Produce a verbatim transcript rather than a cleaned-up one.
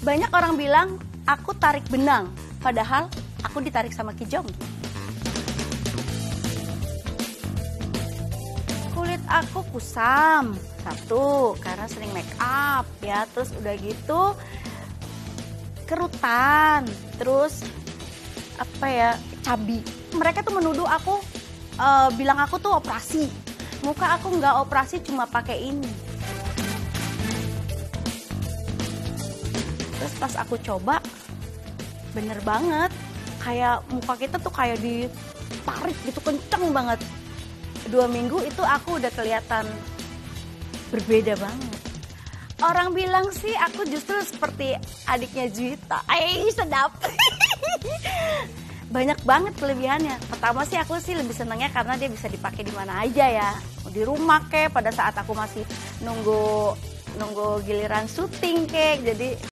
Banyak orang bilang aku tarik benang, padahal aku ditarik sama Ki Jonggi. Kulit aku kusam, satu karena sering make up ya, terus udah gitu kerutan, terus apa ya, cabi. Mereka tuh menuduh aku, uh, bilang aku tuh operasi. Muka aku nggak operasi, cuma pakai ini. Terus pas aku coba, bener banget. Kayak muka kita tuh kayak ditarik gitu, kenceng banget. Dua minggu itu aku udah kelihatan berbeda banget. Orang bilang sih aku justru seperti adiknya Juwita. Eh, sedap. Banyak banget kelebihannya. Pertama sih aku sih lebih senangnya karena dia bisa dipakai di mana aja ya. Di rumah kek, pada saat aku masih nunggu nunggu giliran syuting kek. Jadi